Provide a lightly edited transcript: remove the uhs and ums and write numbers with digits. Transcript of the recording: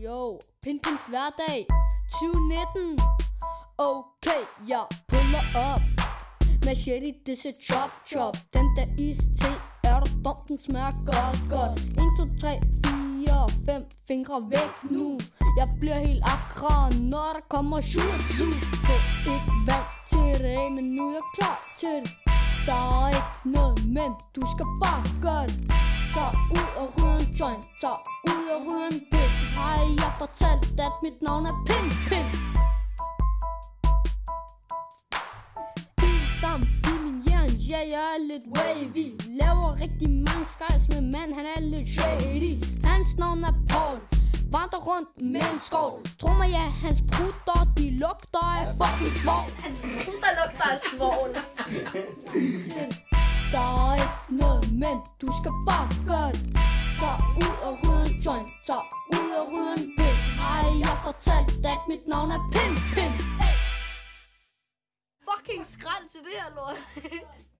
Yo, Pins hverdag 2019. Okay, jeg puller op. Machete, det ser chop chop. Den der iste, er du dum, den smager godt. 1, 2, 3, 4, 5 fingre væk nu. Jeg bliver helt akra, når der kommer shoot. På ikke vant til det, men nu er jeg klar til det. Der er ikke noget, men du skal bare gøre det. Tag ud og ryge en joint, tag ud og ryge en bøg. Har jeg fortalt, at mit navn er Pin? Dam i min jern, ja, jeg er lidt wavy. Laver rigtig mange skies med mand, han er lidt shady. Hans navn er Paul, vandrer rundt med en skov. Tro mig, ja, hans prutter, de lugter af fucking svovl. Hans prutter lugter af svovl. Der er ikke noget, men du skal bare gøre det. Tag ud og ryge en joint, tag ud og ryge en bøg. Har jeg fortalt, at mit navn er Pin? Fucking skrald til det her lort.